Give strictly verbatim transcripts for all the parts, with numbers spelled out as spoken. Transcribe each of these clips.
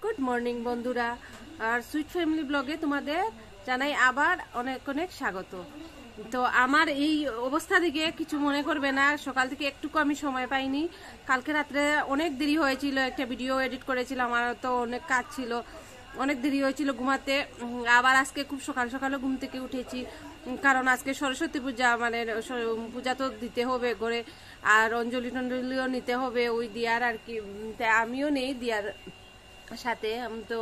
Good morning বন্ধুরা, আর sweet family ব্লগে তোমাদের জানাই আবার অনেক অনেক স্বাগত। তো আমার এই অবস্থা দিকে কিছু মনে করবে না, সকাল থেকে একটুকু আমি সময় পাইনি। কালকে রাত্রে অনেক দেরি হয়েছিল, একটা ভিডিও এডিট করেছিলাম, আমার তো অনেক কাজ ছিল, অনেক দেরি হয়েছিল ঘুমাতে। আবার আজকে খুব সকাল সকালে ঘুম থেকে উঠেছি, কারণ আজকে সরস্বতী পূজা, মানে পূজা তো দিতে হবে ঘরে, আর অঞ্জলি টঞ্জলিও নিতে হবে ওই দিয়ার আর কি। আমিও নেই দিয়ার সাথে, আমি তো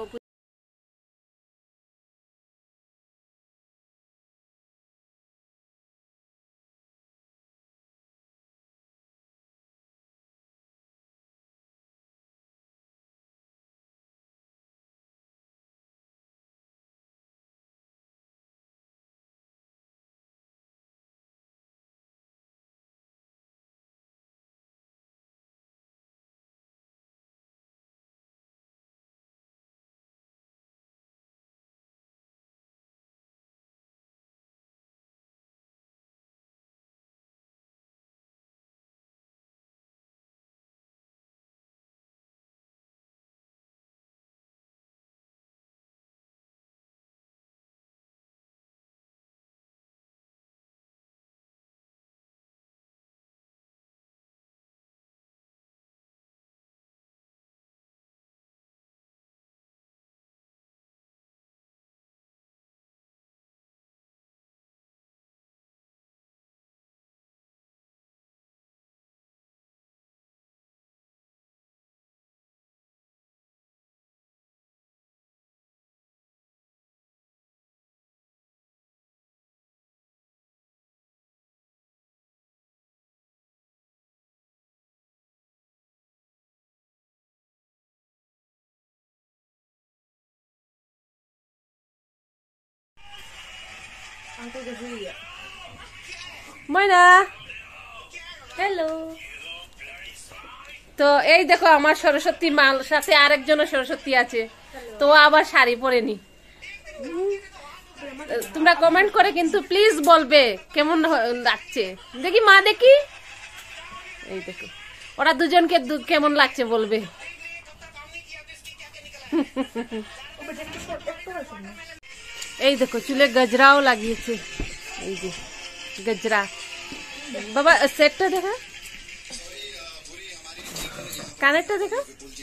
ময়না হ্যালো। তো এই দেখো আমার সরস্বতী মাল সাথে আরেকজনের সরস্বতী আছে, তো আবার শাড়ি পরে নি। তোমরা কমেন্ট করে কিন্তু প্লিজ বলবে কেমন লাগছে। দেখি মা, দেখি এই দেখো ওরা দুজনকে কেমন লাগছে বলবে। এই দেখো চুলে গজরাও লাগিয়েছে, এই যে গজরা। বাবা সেটটা দেখা, কানেরটা দেখা,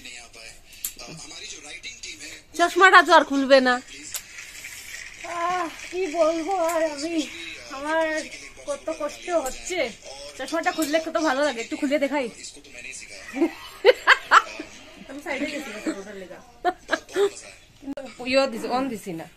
চশমাটা তো আর খুলবে না। কি বলবো আর আমি, আমার কত কষ্ট হচ্ছে। চশমাটা খুললে কত ভালো লাগে, একটু খুলে দেখাই। ইয়ে দিছি, অন দিছি না।